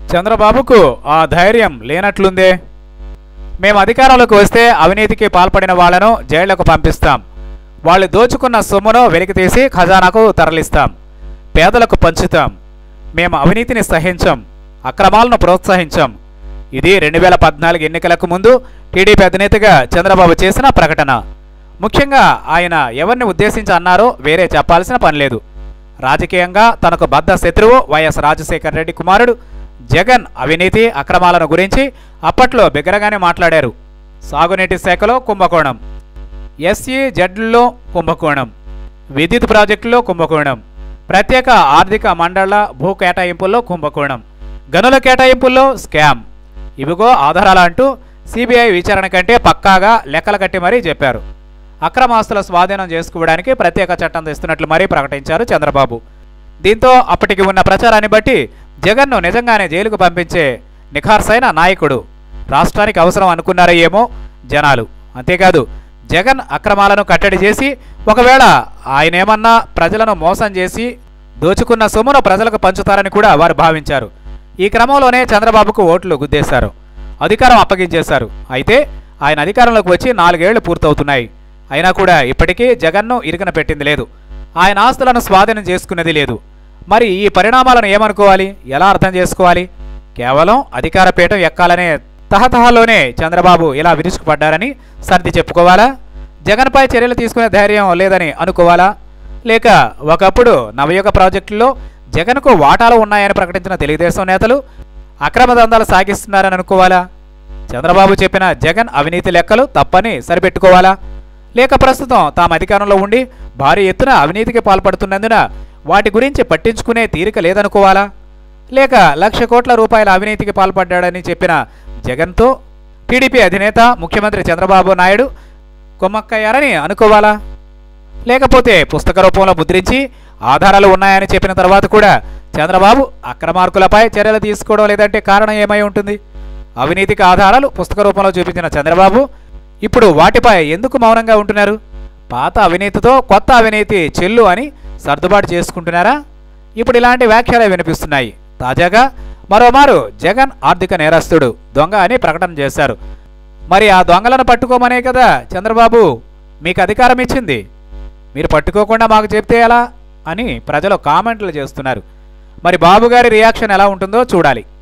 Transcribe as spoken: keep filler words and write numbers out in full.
చంద్రబాబుకు ఆ ధైర్యం లేనట్లుందే. మేము అధికారంలోకి వస్తే అవినీతికి పాల్పడిన వాళ్లను జైళ్లకు పంపిస్తాం, వాళ్ళు దోచుకున్న సొమ్మును వెలికితీసి ఖజానాకు తరలిస్తాం, పేదలకు పంచుతాం, మేము అవినీతిని సహించం, అక్రమాలను ప్రోత్సహించం. ఇది రెండు వేల పద్నాలుగు ఎన్నికలకు ముందు టీడీపీ అధినేతగా చంద్రబాబు చేసిన ప్రకటన. ముఖ్యంగా ఆయన ఎవరిని ఉద్దేశించి అన్నారో వేరే చెప్పాల్సిన పనిలేదు. రాజకీయంగా తనకు బద్ధ శత్రువు వైఎస్ రాజశేఖర రెడ్డి కుమారుడు జగన్ అవినీతి అక్రమాలను గురించి అప్పట్లో బిగ్గరగానే మాట్లాడారు. సాగునీటి శాఖలో కుంభకోణం, ఎస్ఈజెడ్లో కుంభకోణం, విద్యుత్ ప్రాజెక్టులో కుంభకోణం, ప్రత్యేక ఆర్థిక మండళ్ల భూ కేటాయింపుల్లో కుంభకోణం, గనుల కేటాయింపుల్లో స్కామ్, ఇవిగో ఆధారాలు అంటూ సిబిఐ విచారణ కంటే పక్కాగా లెక్కలు కట్టి మరీ చెప్పారు. అక్రమాస్తుల స్వాధీనం చేసుకోవడానికి ప్రత్యేక చట్టం తెస్తున్నట్లు మరీ ప్రకటించారు చంద్రబాబు. దీంతో అప్పటికి ఉన్న ప్రచారాన్ని బట్టి జగన్ను నిజంగానే జైలుకు పంపించే నిఖార్సైన నాయకుడు రాష్ట్రానికి అవసరం అనుకున్నారో ఏమో జనాలు. అంతేకాదు జగన్ అక్రమాలను కట్టడి చేసి ఒకవేళ ఆయనేమన్నా ప్రజలను మోసం చేసి దోచుకున్న సొమ్మును ప్రజలకు పంచుతారని కూడా వారు భావించారు. ఈ క్రమంలోనే చంద్రబాబుకు ఓట్లు గుద్దేశారు, అధికారం అప్పగించేశారు. అయితే ఆయన అధికారంలోకి వచ్చి నాలుగేళ్లు పూర్తవుతున్నాయి. అయినా కూడా ఇప్పటికీ జగన్ను ఇరుకున పెట్టింది లేదు, ఆయన ఆస్తులను స్వాధీనం చేసుకునేది లేదు. మరి ఈ పరిణామాలను ఏమనుకోవాలి, ఎలా అర్థం చేసుకోవాలి? కేవలం అధికార పీఠం ఎక్కాలనే తహతహలోనే చంద్రబాబు ఇలా విరుచుకుపడ్డారని సర్ది చెప్పుకోవాలా? జగన్పై చర్యలు తీసుకునే ధైర్యం లేదని అనుకోవాలా? లేక ఒకప్పుడు నవయుగ ప్రాజెక్టుల్లో జగన్కు వాటాలు ఉన్నాయని ప్రకటించిన తెలుగుదేశం నేతలు అక్రమ దందాలు సాగిస్తున్నారని అనుకోవాలా? చంద్రబాబు చెప్పిన జగన్ అవినీతి లెక్కలు తప్పని సరిపెట్టుకోవాలా? లేక ప్రస్తుతం తాము అధికారంలో ఉండి భారీ ఎత్తున అవినీతికి పాల్పడుతున్నందున వాటి గురించి పట్టించుకునే తీరిక లేదనుకోవాలా? లేక లక్ష కోట్ల రూపాయల అవినీతికి పాల్పడ్డాడని చెప్పిన జగన్తో టీడీపీ అధినేత ముఖ్యమంత్రి చంద్రబాబు నాయుడు కొమ్మక్కయ్యారని అనుకోవాలా? లేకపోతే పుస్తక రూపంలో ముద్రించి ఆధారాలు ఉన్నాయని చెప్పిన తర్వాత కూడా చంద్రబాబు అక్రమార్కులపై చర్యలు తీసుకోవడం లేదంటే కారణం ఏమై ఉంటుంది? అవినీతికి ఆధారాలు పుస్తక రూపంలో చూపించిన చంద్రబాబు ఇప్పుడు వాటిపై ఎందుకు మౌనంగా ఉంటున్నారు? పాత అవినీతితో కొత్త అవినీతి చెల్లు అని సర్దుబాటు చేసుకుంటున్నారా? ఇప్పుడు ఇలాంటి వ్యాఖ్యలే వినిపిస్తున్నాయి. తాజాగా మరోమారు జగన్ ఆర్థిక నేరస్తుడు, దొంగ అని ప్రకటన చేశారు. మరి ఆ దొంగలను పట్టుకోమనే కదా చంద్రబాబు మీకు అధికారం ఇచ్చింది, మీరు పట్టుకోకుండా మాకు చెప్తే ఎలా అని ప్రజలు కామెంట్లు చేస్తున్నారు. మరి బాబు గారి రియాక్షన్ ఎలా ఉంటుందో చూడాలి.